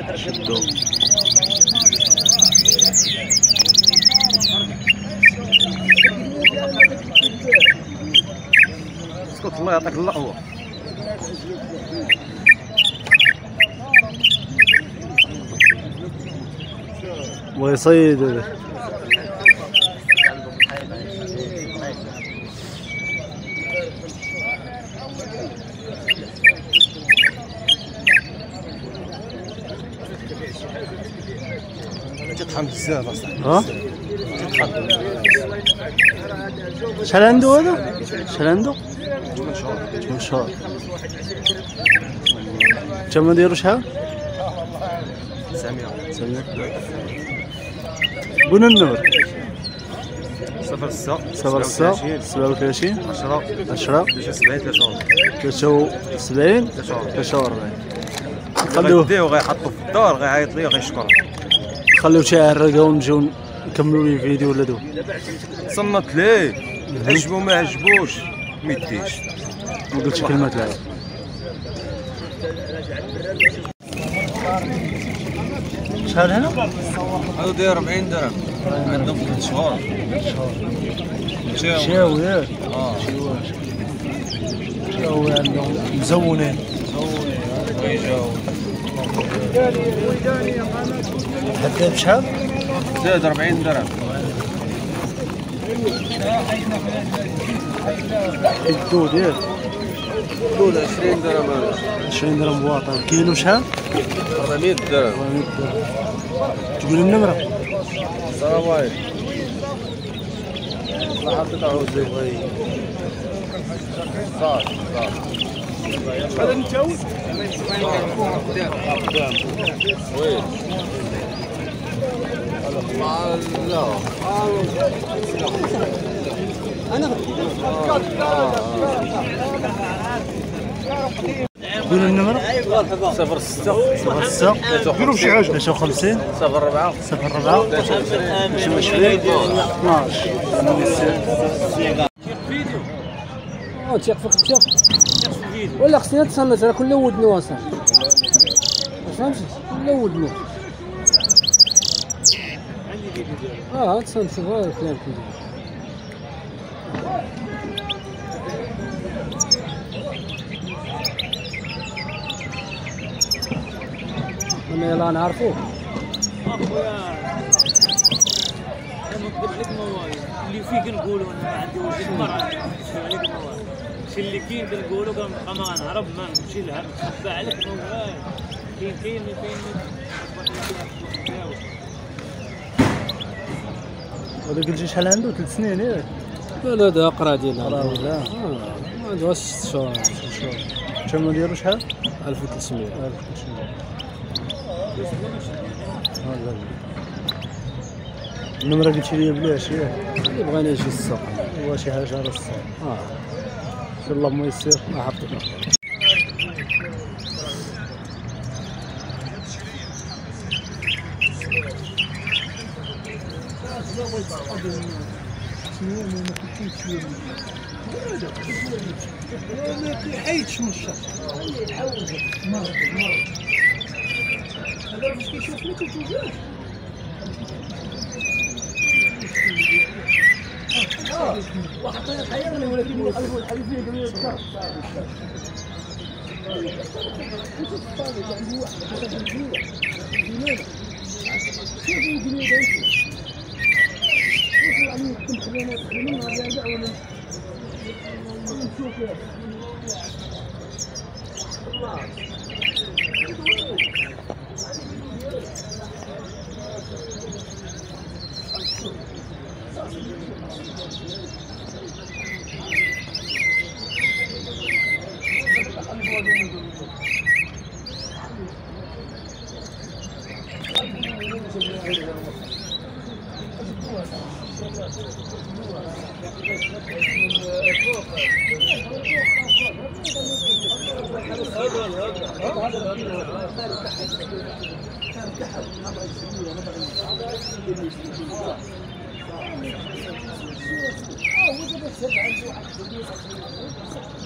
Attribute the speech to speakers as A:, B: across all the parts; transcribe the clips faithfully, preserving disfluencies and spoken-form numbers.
A: شدو اسكت الله يعطيك اللقوة.
B: ويصيد
A: تطحن بزاف اصاحبي.
B: ها
A: تطحن.
B: شحال عنده هذا؟ شحال عنده؟
A: ثمان شهور.
B: ثمان شهور. الثمن ديالو شحال؟
A: تسعمية.
B: تسعمية. قولنا النمر.
A: صفر ستة
B: صفر ستة سبعة وثلاثين
A: عشرة
B: عشرة
A: ثلاثة وسبعين
B: ثلاثة وسبعين ثلاثة وأربعين.
A: خلوه غيديو غيحطو في الدار غيعيط ليا غيشكر.
B: خليو تعرقه ونجيو نكملوا ليه الفيديو ولا دو.
A: صنت ليه عجبو ما عجبوش ما يديش.
B: ما قلتش كلمة لا. شحال هنا؟
A: هذا داير أربعين درهم عندهم ثلاث شهور.
B: شاوي ياك؟
A: اه
B: شاوي عندهم مزونين.
A: كيجاو.
B: هذا بشحال؟
A: زاد أربعين درهم.
B: الدود ياك؟
A: دول عشرين درهم هذا.
B: عشرين درهم بواطة. كيلو شحال؟
A: أربعمية درهم.
B: أربعمية درهم. تقول النمرة؟
A: السلام عليكم. ما حطيت عوزي. صار صار. هذا متجوز؟ وين؟ مع لا
B: أنا قول النمرة؟
A: صفر ستة
B: صفر ستة
A: قولوا شي حاجة.
B: ثلاثة وخمسين
A: صفر أربعة
B: صفر أربعة
A: ثلاثة وعشرين
B: اثناش.
C: اه تيق فيك تيق ولا خصنا تصنت راه كل ودنو اصاحبي. فهمتي كل ودنو. اه تصنت شوف هذا الكلام كله. انا يلا نعرفوه.
D: اخويا انا نكذب عليك موالي اللي فيه كنقولوا انا ما عندي وجه المرأة عليك موالي شي اللي كاين كنقولوا كنبقى ما نهرب ما نمشي لها نخبى عليك موالي كاين كاين كاين
B: هذا قلتي شحال عنده؟ ثلاث سنين ياك؟
C: لا لا هذا قرا ديالنا.
B: قرا ولا؟
C: اه ما عندهاش ست شهور.
B: ست شهور. الثمن ديالو شحال؟
C: ألف وثلاثمية.
B: ألف وثلاثمية. هذا النمرة قلتي لي بلاش ياك؟
C: اللي بغينا يجي السوق.
B: هو شي حاجة على الصوت.
C: اه
B: ان شاء الله ما يصير.
C: ما حطيت.
B: ما حيدش من الشر. مرض مرض. هذا باش كيشوف لك الفوجات. اه واحد يحيرني ولكن يقلبوا الحليب فيه قالوا لي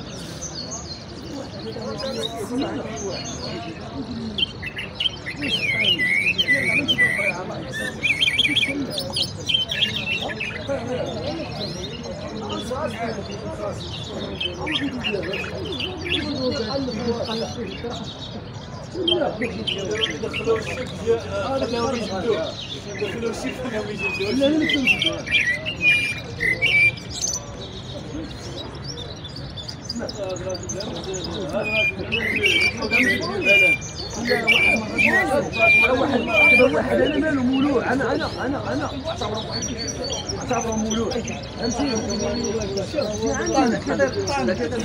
C: اه
D: دخلوا الشيك خلاهم يجبدوه دخلوا الشيك خلاهم يجبدوه
B: واحد واحد انا مالو مولوع انا انا انا انا اعتبره اعتبره مولوع فهمتي عندنا كذا طعن كذا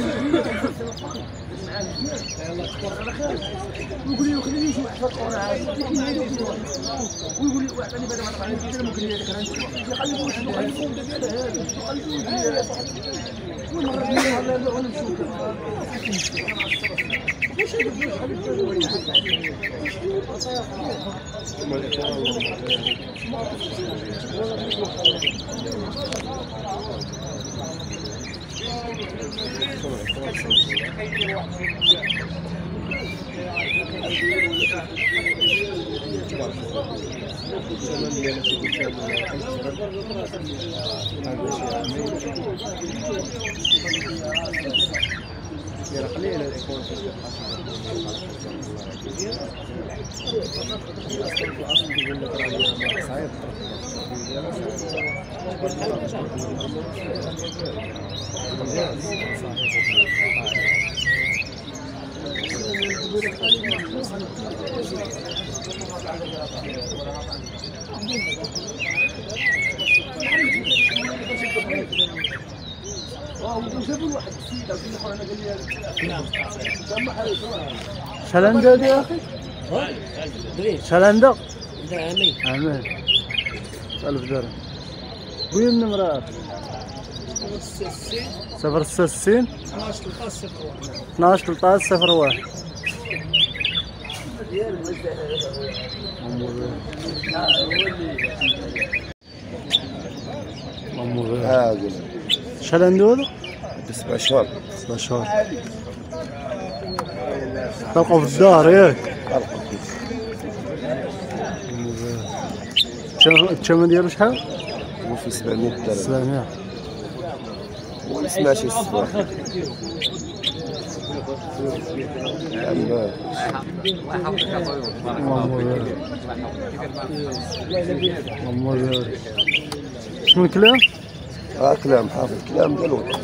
B: ويقول لي خليني شي واحد ويقول لي واحد اللي بدا ما طلعني كثير ممكن يذكر يقلبوا شنو يقلبوا دابا هذا يقلبوا والمره الجايه لا ولا نشوف واش
E: قليل يكون في الاصل يقول لك راه صعيب
C: شحال عندك يا اخي؟ شحال عندك؟
B: عامي
C: عامي ألف درهم. وين النمرة؟ صفر ستة وستين اثناش ثلاثة صفر واحد.
A: ها
C: شحال عنده هذا؟
A: سبع شهور
C: سبع شهور. تلقى في الدار ياك؟ الثمن ديالو شحال؟
A: هو في سبعمية درهم.
C: سبعمية.
A: وما سمعش الصباح.
C: شنو الكلام؟
A: اه كلام حافظ كلام ديال الوطن.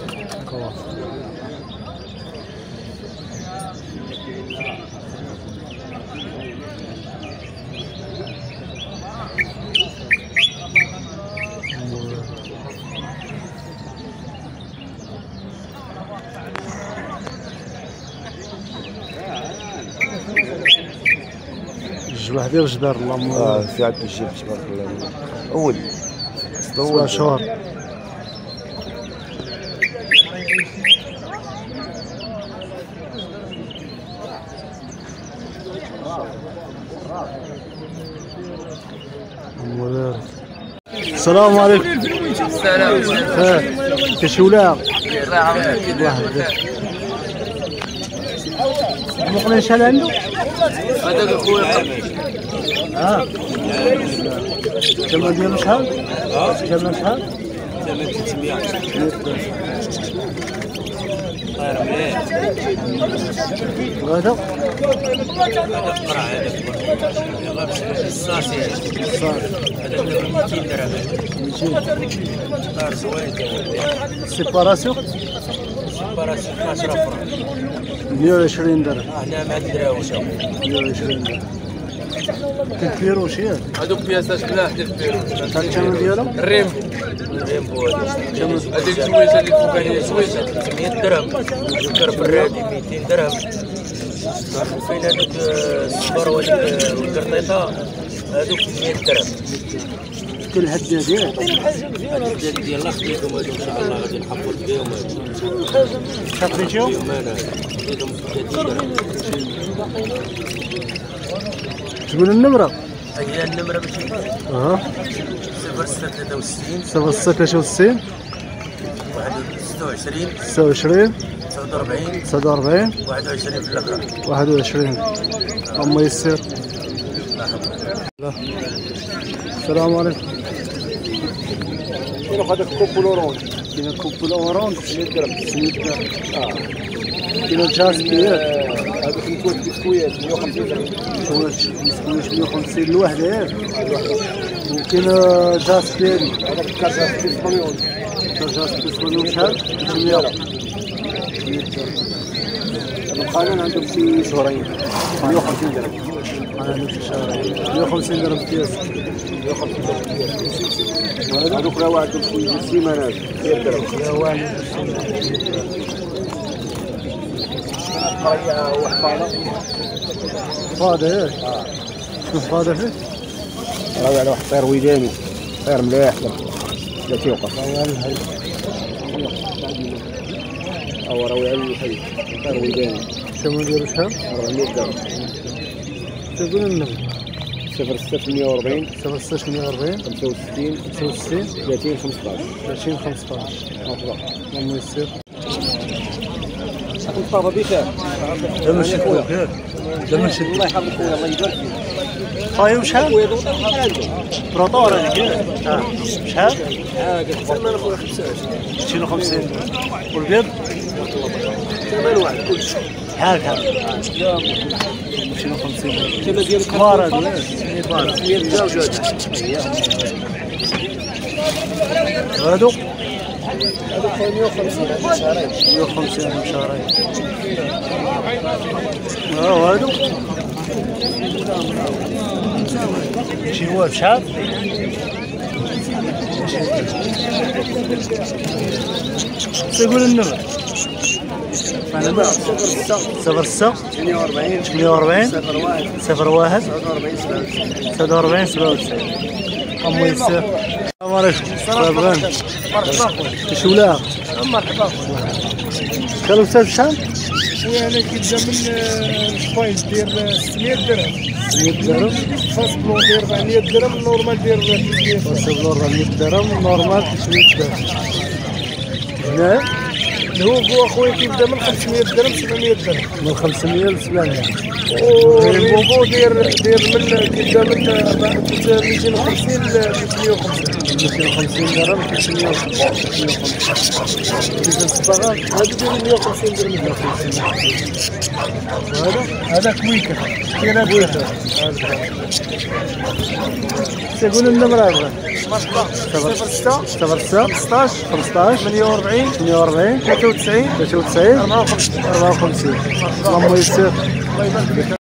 C: الجبح ديال الجدار اللهم
A: اه في عبد الجيب تبارك الله. اول
C: سبع شهور. السلام عليكم.
F: السلام.
C: كاش ولا
F: الله يعاونك.
C: مقلين شحال عنده؟
F: هذاك خويا
C: اه الثمن ديالو شحال؟ الثمن شحال؟
F: ثمن ثلاثمية. طاير مليح.
C: وهذا؟
F: هذا قرع هذاك يلاه باش الصاصي هذا مئتين درهم. مئتين. طاير زوين.
C: سيباراسيون؟
F: سيباراسيون عشرة فرنك.
C: مية وعشرين درهم.
F: هنا مع الدراوش.
C: مية وعشرين درهم. كيفيرو شي
F: هذوك بياسات ملاح ديال البيرو.
C: الثمن ديالهم؟
F: الريمبو. الريمبو هذيك زويجه اللي فوق هي زويجه ثلاثمية درهم. الكرب الرادي مئتين درهم. وفين هذوك الصبر والقرطيطه هذوك مئة درهم.
C: كل الحداد ديالك؟
F: الحداد ديال الله خديتهم هذوك ان شاء الله غادي نحفظ بهم.
C: شحال خديتيهم؟
F: انا خديتهم ثلاثين درهم.
C: تقول النمرة؟
F: هي النمرة باش
C: اها
F: صفر ستة ثلاثة وستين
C: صفر ستة ثلاثة وستين
F: واحد ستة وعشرين
C: ستة وعشرين
F: تسعة وأربعين
C: تسعة وأربعين
F: واحد وعشرين في الأخرى.
C: واحد وعشرين. الله يسر. السلام عليكم.
E: هذاك كوب لورون
C: كاين كوبل اورانج سميت درهم سميت درهم اه كاين الجاسبير
E: هذوك الكوت بسكويات مية وخمسين درهم.
C: كوت بسكويت مية وخمسين الواحد ياك. وكاين جاسبيري
E: هذاك الكارجاسبير سبعمية.
C: جاسبير سبعمية شحال؟ ثمانمية.
E: القانون عندهم شي شهرين مية وخمسين درهم.
C: انا نمشي شهرين مية وخمسين درهم كياس.
E: مية وخمسين درهم كياس. هذوك راه عندهم شي سيمانات مية درهم.
C: يا واحد
E: قريه وحفاظه.
C: فاضي ياك. شنو فاضي فيه؟
E: راه على واحد الطير ويداني طير مليح لا تيوقف. او راه على الحي طير ويداني.
C: شنو نديرو شحال؟
E: أربعمية درهم.
C: تقول النمر
E: صفر ستة ثمانية وأربعين
C: صفر ستة ثمانية وأربعين
E: خمسة وستين
C: خمسة وستين
E: ثلاثين خمسطاش.
C: ثلاثين خمسطاش.
E: أفضل.
C: اللهم يسر.
E: أخو طابة بشار.
C: دم الشد ياك. دم الشد.
E: الله يحفظك خويا الله يبارك فيك.
C: طايب شحال؟
E: خويا دوطا شحال عنده؟
C: بروطور هذيك ياك. شحال؟
E: عاد ثمن خويا خمسة وعشرين.
C: مئتين وخمسين. والبيض؟
E: ثمن واحد كلشي.
C: شحال كان؟ مئتين وخمسين.
E: كما ديال
C: كبار هادو ياك. كبار.
E: مية زوجات.
C: هادو؟
E: هذوك خويا مية وخمسين هذوك شهرين.
C: مية وخمسين من شهرين. ها هادو؟ شي هو بشحال؟ تقول النمر.
E: أنا صفر ستة
C: صفر ستة
E: ثمانية وأربعين
C: ثمانية وأربعين
E: صفر واحد
C: صفر واحد
E: سبعة وأربعين سبعة وتسعين.
C: سبعة وأربعين سبعة وتسعين. الله يسر. السلام عليكم. مرحبا. اش ولا؟
E: مرحبا.
C: كانوا بسبب شحال؟
E: خويا انا كيبدا من الفايز دير ستمية درهم.
C: ستمية درهم.
E: فاس بلون دير أربعمية درهم. النورمال دير ثلاثمية.
C: فاس أربعمية درهم. نورمال ثلاثمية درهم. هنا
E: الهوغو اخويا كيبدا من خمسمية درهم سبعمية درهم.
C: من خمسمية ل سبعمية.
E: والريبوغو دير دير من كيبدا من مئتين وخمسين ل ثلاثمية وخمسين.
C: مئتين وخمسين درهم ثلاثمية وخمسين. كيف الصباغة؟
E: هادو دير مية وخمسين درهم.
C: هذا؟
E: هذا كويكا. كاين كويكا.
C: تقول النمرة هذا؟
E: صفر ستة
C: صفر ستة
E: خمسطاش
C: خمسطاش
E: ثمانية وأربعين
C: ثمانية وأربعين
E: ثلاثة وتسعين
C: ثلاثة وتسعين
E: أربعة وخمسين.
C: أربعة وخمسين. اللهم يسر.